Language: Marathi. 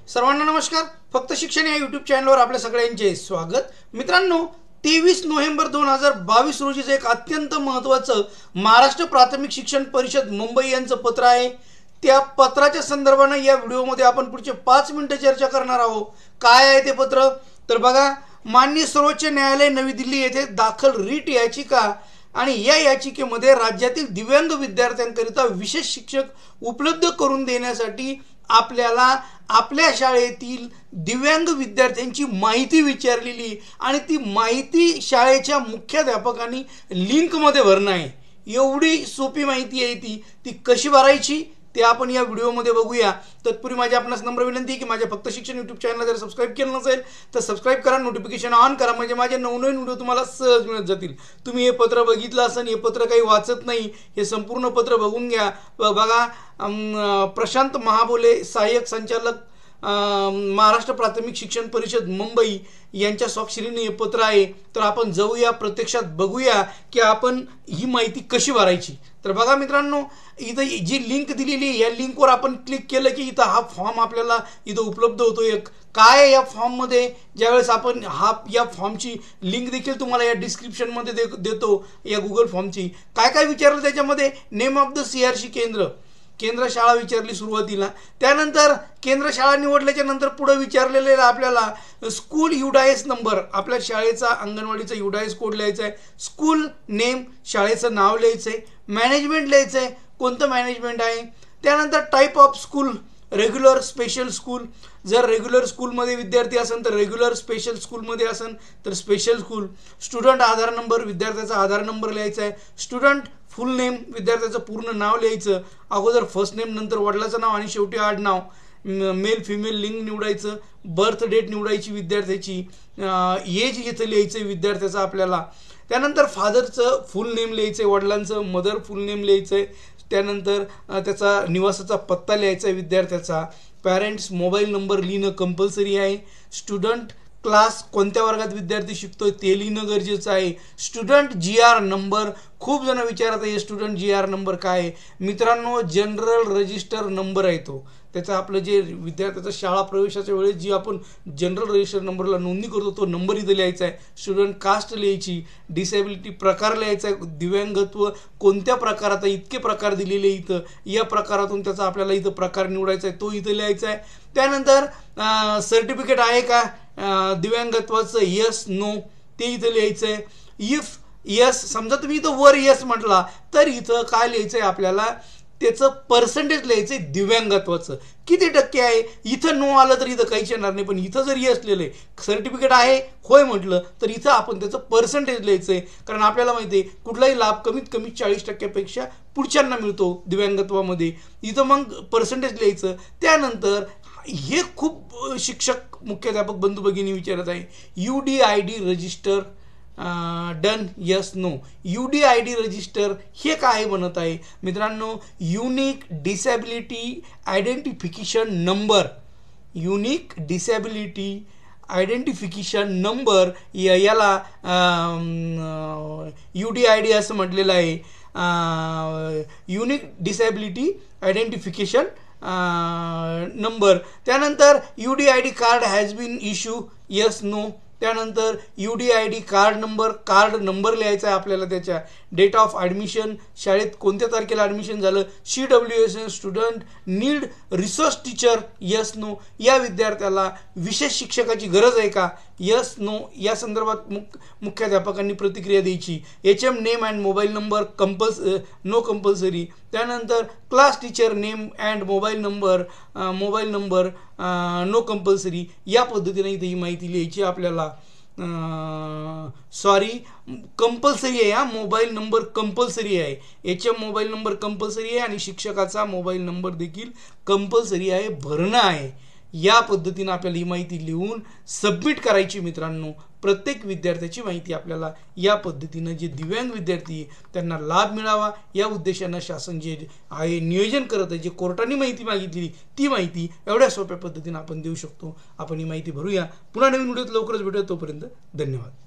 सर्वांना नमस्कार। फक्त शिक्षण या यूट्यूब चॅनलवर आपल्या सगळ्यांचे स्वागत। मित्रांनो, 23 नोव्हेंबर 2022 रोजीचं एक अत्यंत महत्त्वाचं महाराष्ट्र प्राथमिक शिक्षण परिषद मुंबई यांचं पत्र आहे। त्या पत्राच्या संदर्भाने या व्हिडिओमध्ये आपण पुढचे 5 मिनिटं चर्चा करणार आहोत। काय आहे ते पत्र तर बघा, माननीय सर्वोच्च न्यायालय नवी दिल्ली येथे दाखल रीट याचिका आणि या याचिकेमध्ये राज्यातील दिव्यांग विद्यार्थ्यांकरिता विशेष शिक्षक उपलब्ध करून देण्यासाठी आपल्याला आपल्या शाळेतील दिव्यांग विद्यार्थ्यांची माहिती विचारलेली आणि ती माहिती शाळेच्या मुख्याध्यापकांनी लिंकमध्ये भरणं आहे। एवढी सोपी माहिती आहे ती कशी भरायची ते आपण या व्हिडिओमध्ये बघूया। तत्पूर्वी माझी आपणास नम्र विनंती आहे की माझ्या फक्त शिक्षण यूट्यूब चॅनलला जर सबस्क्राइब केलं नसेल तर सबस्क्राइब करा, नोटिफिकेशन ऑन करा, म्हणजे माझे नवनवीन व्हिडिओ तुम्हाला सहज मिळत जातील। तुम्ही हे पत्र बघितलं असेल, हे पत्र काही वाचत नाही, हे संपूर्ण पत्र बघून घ्या। बघा, प्रशांत महाबोले, सहाय्यक संचालक महाराष्ट्र प्राथमिक शिक्षण परिषद मुंबई यांच्या स्वाक्षरीने हे पत्र आहे। तर आपण जाऊया, प्रत्यक्षात बघूया की आपण ही माहिती कशी भरायची। तर बघा मित्रांनो, इथं जी लिंक दिलेली आहे या लिंकवर आपण क्लिक केलं की इथं हा फॉर्म आपल्याला इथं उपलब्ध होतो। एक काय आहे या फॉर्ममध्ये, ज्यावेळेस आपण या फॉर्मची लिंक देखील तुम्हाला या डिस्क्रिप्शनमध्ये देतो, या गुगल फॉर्मची। काय काय विचारलं त्याच्यामध्ये, नेम ऑफ द सीआरसी केंद्र शाळा विचारली सुरुवातीला, त्यानंतर केंद्र शाळा निवडल्याच्या नंतर पुढे विचारलेले आपल्याला स्कूल युडाएस नंबर, आपल्या शाळेचा अंगणवाडीचा युडाएस कोड लिहायचा आहे, स्कूल नेम शाळेचं नाव लिहायचं आहे, मॅनेजमेंट लिहायचं आहे, कोणतं मॅनेजमेंट आहे, त्यानंतर type of school, regular special school, जर रेग्युलर स्कूलमध्ये विद्यार्थी असेल तर रेग्युलर, स्पेशल स्कूलमध्ये असेल तर special school, student Aadhaar number, विद्यार्थ्याचा आधार नंबर लिहायचा आहे, स्टुडंट फुल नेम, विद्यार्थ्याचं पूर्ण नाव लिहायचं, अगोदर फर्स्ट नेम, नंतर वडिलाचं नाव आणि शेवटी आडनाव, मेल फिमेल लिंग निवडायचं, बर्थ डेट निवडायची विद्यार्थ्याची, एज इथं लिहायचं विद्यार्थ्याचं आपल्याला, त्यानंतर फादरचं फुल नेम लिहायचं आहे, वडिलांचं मदर फुल नेम लिहायचं आहे, त्यानंतर त्याचा निवासाचा पत्ता लिहायचा आहे विद्यार्थ्याचा, पॅरेंट्स मोबाईल नंबर लिहिणं कंपल्सरी आहे, स्टुडंट क्लास कोणत्या वर्गात विद्यार्थी शिकतोय ते लिहिणं गरजेचं आहे, स्टुडंट GR नंबर, खूप जण विचारत आहे स्टुडंट GR नंबर काय आहे। मित्रांनो, जनरल रजिस्टर नंबर आहे तो, त्याचा आपलं जे विद्यार्थ्याचा शाळा प्रवेशाच्या वेळेस जी आपण जनरल रजिस्टर नंबरला नोंदणी करतो तो नंबर इथं लिहायचा आहे, स्टुडंट कास्ट लिहायची, डिसेबिलिटी प्रकार लिहायचा आहे, दिव्यांगत्व कोणत्या प्रकारात, इतके प्रकार दिलेले इथं, या प्रकारातून त्याचा आपल्याला इथं प्रकार निवडायचा आहे तो इथं लिहायचा आहे, त्यानंतर सर्टिफिकेट आहे का दिव्यांगत्वाचं, यस नो ते इथं लिहायचं आहे, इफ यस, समजा तुम्ही इथं वर यस म्हटला तर इथं काय लिहायचं आहे आपल्याला, त्याचं पर्सेंटेज लिहायचं आहे दिव्यांगत्वाचं, किती टक्के आहे। इथं नो आलं तर इथं काहीच येणार नाही, पण इथं जर यस लिहिलंय, सर्टिफिकेट आहे होय म्हटलं तर इथं आपण त्याचं पर्सेंटेज लिहायचं आहे, कारण आपल्याला माहिती आहे कुठलाही लाभ कमीत कमी 40% पुढच्यांना मिळतो दिव्यांगत्वामध्ये, इथं मग पर्सेंटेज लिहायचं। त्यानंतर हे खूप शिक्षक मुख्याध्यापक बंधू भगिनी विचारत आहे, UDID register done, yes no. UDID register हे काय बनत आहे मित्रांनो, unique disability identification number, unique disability identification number, याला UDID असं म्हटलेलं आहे, युनिक डिसॅबिलिटी आयडेंटिफिकेशन नंबर। त्यानंतर UDID card has been issue, yes no, त्यानंतर UDID कार्ड नंबर लिहायचा आहे आपल्याला, त्याच्या डेट ऑफ ॲडमिशन, शाळेत कोणत्या तारखेला ॲडमिशन झालं, CWS student need resource teacher, yes no, या विद्यार्थ्याला विशेष शिक्षकाची गरज आहे का, यस नो, या संदर्भात मुख्याध्यापकांनी प्रतिक्रिया द्यायची, HM name and mobile number no compulsory, त्यानंतर class teacher name and mobile number no compulsory, या पद्धतीने इथे ही माहिती लिहायची आपल्याला। सॉरी, कंपल्सरी आहे, हा मोबाईल नंबर कंपल्सरी आहे, HM मोबाईल नंबर कंपल्सरी आहे आणि शिक्षकाचा मोबाईल नंबर देखील कंपल्सरी आहे, भरणं आहे। या पद्धतीने आपल्याला ही माहिती लिहून सबमिट करायची मित्रांनो। प्रत्येक विद्यार्थ्याची माहिती आपल्याला या पद्धतीने, जे दिव्यांग विद्यार्थी त्यांना लाभ मिळावा या उद्देशाने शासन जे आहे नियोजन करत आहे, जे कोर्टाने माहिती मागितली ती माहिती एवढ्या सोप्या पद्धतीने आपण देऊ शकतो। आपण ही माहिती भरूया। पुन्हा नवीन व्हिडिओत लवकरच भेटूया, तोपर्यंत धन्यवाद।